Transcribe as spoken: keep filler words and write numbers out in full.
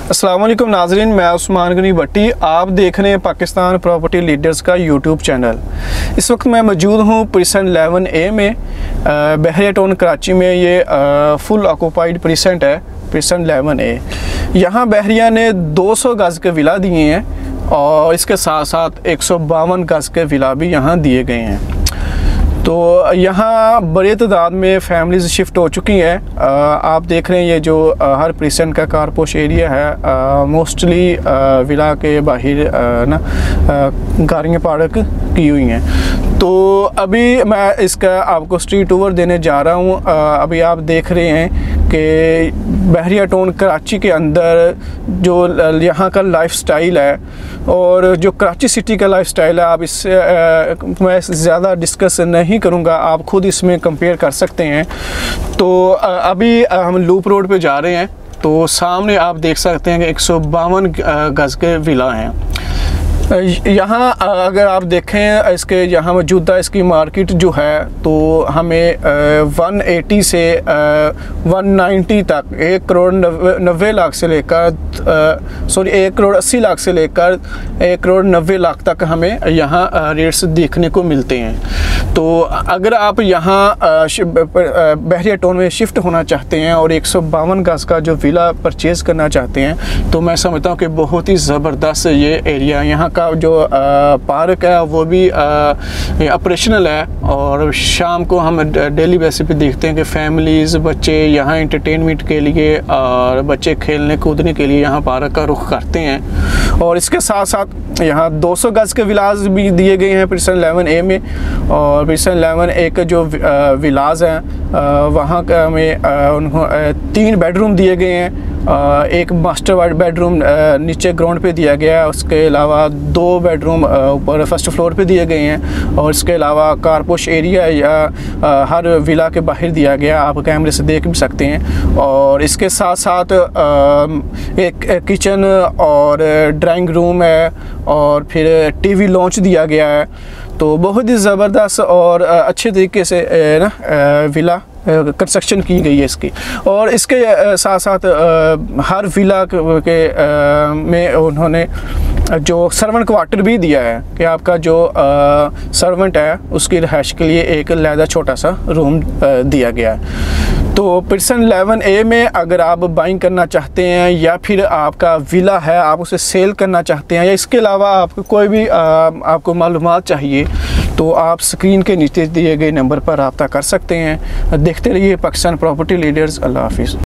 अस्सलाम वालेकुम नाजरीन, मैं उस्मान गनी भट्टी। आप देख रहे हैं पाकिस्तान प्रॉपर्टी लीडर्स का यूट्यूब चैनल। इस वक्त मैं मौजूद हूँ प्रिसेंट इलेवन ए में, बहरिया टाउन कराची में। ये आ, फुल ऑक्यूपाइड प्रिसेंट है, प्रिसेंट इलेवन ए। यहाँ बहरिया ने दो सौ गज़ के विला दिए हैं और इसके साथ साथ एक सौ बावन गज़ के विला भी यहाँ दिए गए हैं। तो यहाँ बड़े तादाद में फैमिलीज़ शिफ्ट हो चुकी हैं। आप देख रहे हैं ये जो आ, हर प्रिसेंट का कारपोश एरिया है, मोस्टली विला के बाहर ना गाड़ियाँ पार्क की हुई हैं। तो अभी मैं इसका आपको स्ट्रीट टूर देने जा रहा हूँ। अभी आप देख रहे हैं कि बहरिया टाउन कराची के अंदर जो यहाँ का लाइफस्टाइल है और जो कराची सिटी का लाइफस्टाइल है, आप इससे मैं ज़्यादा डिस्कस नहीं करूँगा, आप खुद इसमें कंपेयर कर सकते हैं। तो अभी हम लूप रोड पे जा रहे हैं, तो सामने आप देख सकते हैं कि एक सौ बावन गज़ के विला हैं। यहाँ अगर आप देखें इसके यहाँ मौजूदा इसकी मार्केट जो है, तो हमें वन एटी से वन नाइन्टी तक, एक करोड़ नब्बे लाख से लेकर सॉरी एक करोड़ अस्सी लाख से लेकर एक करोड़ नब्बे लाख तक हमें यहाँ रेट्स देखने को मिलते हैं। तो अगर आप यहाँ बहरिया टाउन में शिफ्ट होना चाहते हैं और एक सौ बावन गज़ का जो विला परचेज़ करना चाहते हैं, तो मैं समझता हूँ कि बहुत ही ज़बरदस्त ये एरिया, यहाँ का जो आ, पार्क है वो भी ऑपरेशनल है। और शाम को हम डेली बेसिस पे देखते हैं कि फैमिलीज़, बच्चे यहाँ एंटरटेनमेंट के लिए और बच्चे खेलने कूदने के लिए यहाँ पार्क का रुख करते हैं। और इसके साथ साथ यहाँ दो सौ गज़ के विलाज भी दिए गए हैं प्रिसेंट इलेवन ए में। और प्रिसेंट इलेवन ए के जो विलाज हैं वहाँ का हमें उनको तीन बेडरूम दिए गए हैं। एक मास्टर बेडरूम नीचे ग्राउंड पे दिया गया है, उसके अलावा दो बेडरूम ऊपर फर्स्ट फ्लोर पे दिए गए हैं। और इसके अलावा कारपोश एरिया या हर विला के बाहर दिया गया, आप कैमरे से देख भी सकते हैं। और इसके साथ साथ एक किचन और ड्राइंग रूम है और फिर टीवी लॉन्च दिया गया है। तो बहुत ही ज़बरदस्त और अच्छे तरीके से ना विला कंस्ट्रक्शन की गई है इसकी। और इसके साथ साथ हर विला के में उन्होंने जो सर्वेंट क्वार्टर भी दिया है कि आपका जो सर्वेंट है उसकी रिहाइश के लिए एक लहदा छोटा सा रूम दिया गया है। तो प्रिसेंट इलेवन ए में अगर आप बाइंग करना चाहते हैं या फिर आपका विला है आप उसे सेल करना चाहते हैं, या इसके अलावा आपको कोई भी आ, आपको मालूमात चाहिए, तो आप स्क्रीन के नीचे दिए गए नंबर पर रब्ता कर सकते हैं। देखते रहिए पाकिस्तान प्रॉपर्टी लीडर्स। अल्लाह हाफिज़।